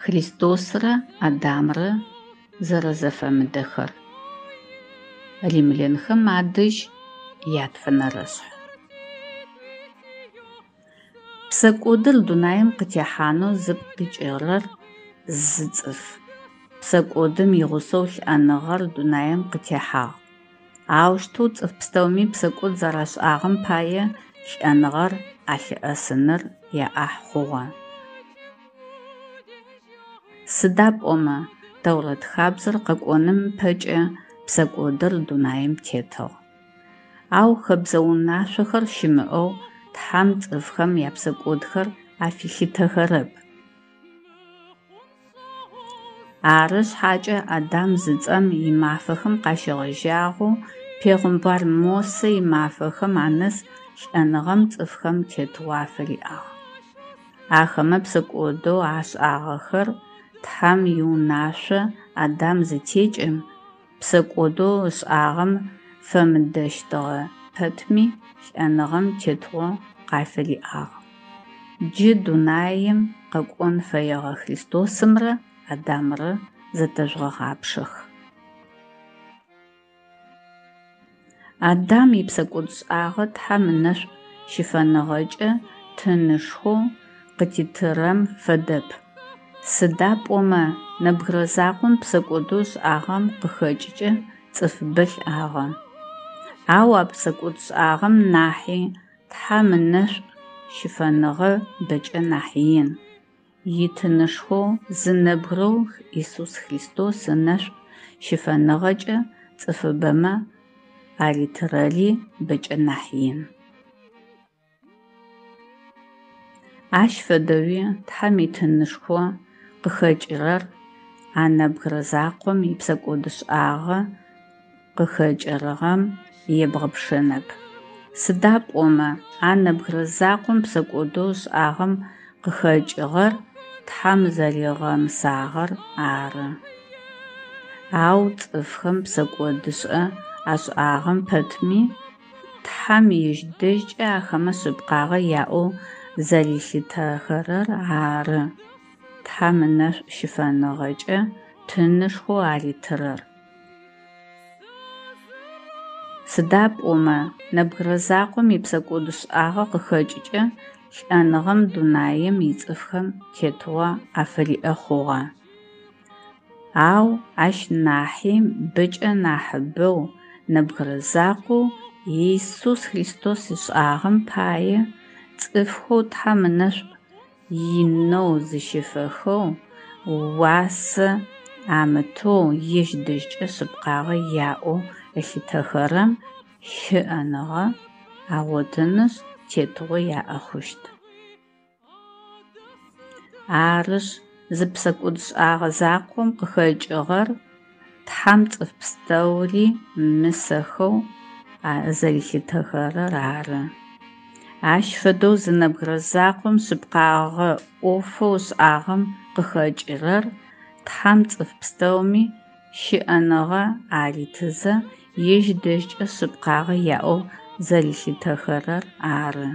Христосрэ Адамрэ зэрэзэфэмыдэхэр. Римлянхэм адэжь ятфэнэрэшъхь. Псэкӏодыр дунаим къытехьанэу зыпкъикӏырэр зы цӏыф. Псэкӏодым игъусэу лӏэныгъэр дунаим къытехьагъ. Аущтэу цӏыф пстэуми псэкӏод зэрашӏагъэм пае лӏэныгъэр алъыӏэсыныр яӏахь хъугъэ. Сыда пӏомэ Тэурэт хабзэр къэкӏоным пэкӏэ псэкӏодыр дунаим тетыгъ. Ау хэбзэ-унашъохэр щымыӏэу Тхьам цӏыфхэм япсэкӏодхэр афилъытэхэрэп. Ары шъхьакӏэ Адам зыцӏэм имафэхэм къащегъэжьагъэу Пегъумбар Мосе имафэхэм анэс лӏэныгъэм цӏыфхэм тетыгъэу афыриӏагъ. Ахэмэ псэкӏодэу ашӏагъэхэр Тхьам иунашъо Адам зытекӏым псэкӏодэу ышӏагъэм фэмыдэщтыгъэ пэтми лӏэныгъэм тетыгъэу къафыриӏагъ. Джы дунаим къэкӏон фэегъэ Христосымрэ Адамрэ зэтэжъугъэгъапшэх. Адам ипсэкӏод шӏагъэ Тхьам ынэшӏу щыфэныгъэкӏэ тынышхоу къытитырэм фэдэп. Сыда пӏомэ нэбгырэ закъом псэкӏодэу шӏагъэм къыхэкӏыкӏэ цӏыфыбэ лӏагъэ. Ау апсэкӏод шӏагъэм нахьи Тхьам ынэшӏу щыфэныгъэ бэкӏэ нахь ин. Итынышхоу зынэбгырэу Иисус Христос ынэшӏу щыфэныгъэкӏэ цӏыфыбэмэ аритырэри бэкӏэ нахь ин. Ащ фэдэуи Тхьам итынышхо къыхэкӏырэр анэбгырэ закъом ипсэкӏодышӏагъэ къыхэкӏырыгъэм ебгъэпшэнэп. Сыда пӏомэ анэбгырэ закъом псэкӏодэу шӏагъэм къыхэкӏыгъэр Тхьам зэригъэмысагъэр ары. Ау цӏыфхэм псэкӏодышӏэ ашӏагъэм пэтми Тхьам ижъ дэжькӏэ ахэмэ шъыпкъагъэ яӏэу зэрилъытэхэрэр ары. Тхьам ынэшӏу щыфэныгъэкӏэ тынышхоу аритырэр. Сыда пӏомэ нэбгырэ закъом ипсэкӏодышӏагъэ къыхэкӏыкӏэ лӏэныгъэм дунаим ицӏыфхэм тетыгъэу афыриӏэ хъугъэ. Ау ащ нахьи бэкӏэ нахьыбэу нэбгырэ закъоу Иисус Христос ышӏагъэм пае цӏыфхэу Тхьам ынэшӏу инэу зыщыфэхэу уасэ амытэу ижъ дэжькӏэ шъыпкъагъэ яӏэу ылъытэхэрэм щыӏэныгъэ агъотынышъ тетыгъэу яӏэ хъущт. Арышъ зы псэкӏод шӏагъэ закъом къыхэкӏыгъэр Тхьам цӏыф пстэури мысэхэу зэрилъытэхэрэр ары. Ащ фэдэу зы нэбгырэ закъом шъыпкъагъэ ӏофэу шӏагъэм къыхэкӏырэр Тхьам цӏыф пстэуми щыӏэныгъэ аритызэ ижъ дэжькӏэ шъыпкъагъэ яӏэу зэрилъытэхэрэр ары.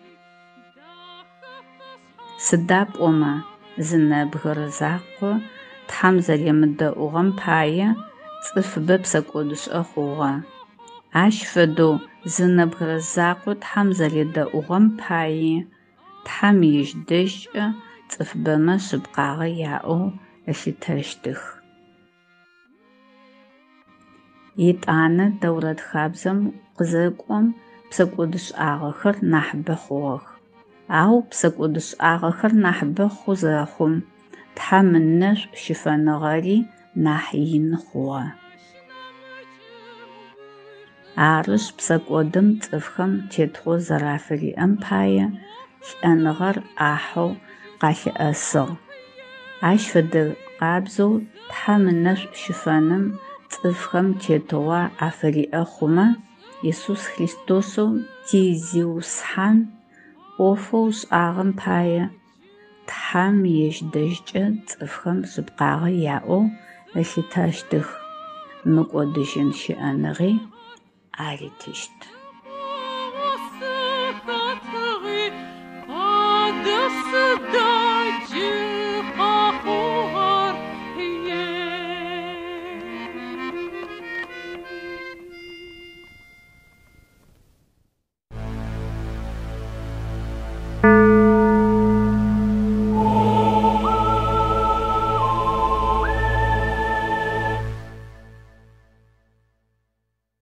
Сыда пӏомэ зы нэбгырэ закъо Тхьам зэремыдэӏугъэм пае цӏыфыбэ псэкӏодышӏэ хъугъэ. Ащ фэдэу зы нэбгырэ закъо Тхьам зэредэӏугъэм пае Тхьам ижъ дэжькӏэ цӏыфбэмэ шъыпкъагъэ яӏэу ылъытэщтых. Итӏанэ Тэурэт хабзэм къызэкӏом псэкӏодышӏагъэхэр нахьыбэ хъугъэх. Ау псэкӏодышӏагъэхэр нахьыбэ хъу зэхъум Тхьам ынэшӏу щыфэныгъэри нахь ин хъугъэ. Арышъ псэкӏодым цӏыфхэм тетыгъэу зэрафыриӏэм пае лӏэныгъэр ӏахьэу къалъыӏэсыгъ. Ащ фэдэ къабзэу Тхьам ынэшӏу щыфэным цӏыфхэм тетыгъэу афыриӏэ хъумэ Иисус Христосэу тизиусхьан ӏофэу шӏагъэм пае Тхьам ижъ дэжькӏэ цӏыфхэм шъыпкъагъэ яӏэу ылъытэщтых. Мыкӏодыжьын щыӏэныгъи аритыщт.